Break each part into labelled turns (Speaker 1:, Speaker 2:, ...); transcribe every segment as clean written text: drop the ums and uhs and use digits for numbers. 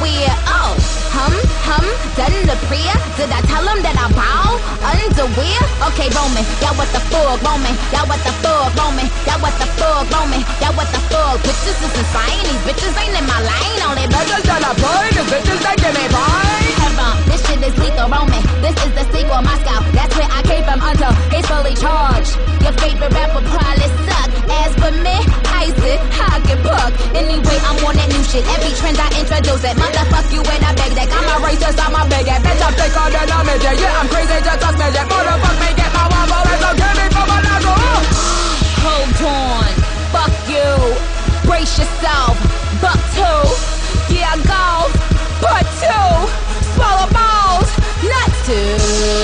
Speaker 1: underwear. Oh, done the prayer. Did I tell him that I bow? Underwear? Okay, Roman, yeah, what the fuck, Roman? Yeah, what the fuck, Roman? Yeah, what the fuck, Roman? Yeah, what the fuck? Bitches is insane, these bitches ain't in my lane. Only bitches that I play, these bitches they give me pain. This shit is lethal, Roman. This is the sequel, Moscow. That's where I came from until he's fully charged. Your favorite rapper probably suck. As for me, Isaac, I get puck. Anyway, I'm on that new shit. Every trend I introduce it. Motherfuck you and I beg that. I'm a racist, I'm a bigot. Bitch, I'm thicker than a midget. Yeah, I'm crazy, just a smidget. Motherfuck me, get my wobble and so give me from another. Hold on, fuck you. Brace yourself, buck two. Yeah, I go, part two. Swallow balls, not two.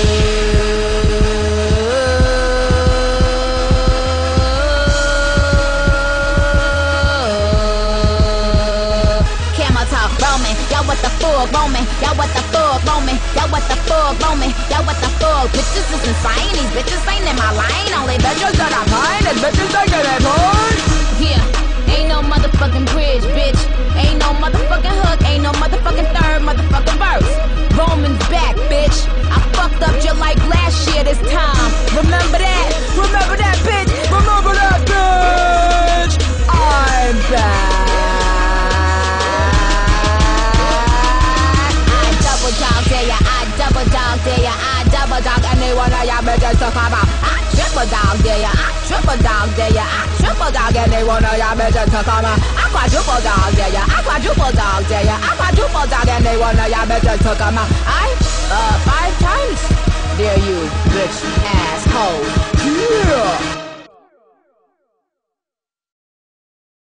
Speaker 1: Camel talk, Roman. Y'all what the fuck, Roman? Y'all what the fuck, Roman? Y'all what the fuck, Roman? Y'all what the fuck? Bitches is insane. These bitches ain't in my lane. Only bitches that I find is bitches that get it hard. Yeah, ain't no motherfucking bridge, bitch. Ain't no motherfucking hook. Ain't no motherfucking third motherfucking verse. Roman's back, bitch. I fucked up you like last year this time. Remember that? Remember that, bitch? Remember that, bitch? I'm back. I double dog dare ya. I double dog dare ya. I double dog any one of y'all bitches to come out. I triple dog dare ya. I triple dog dare ya. I triple dog any one of y'all bitches to come out. I quadruple dog dare ya. I quadruple dog dare ya. I quadruple dog any one of y'all bitches to come out. I 5 times dare you, bitch asshole. Yeah.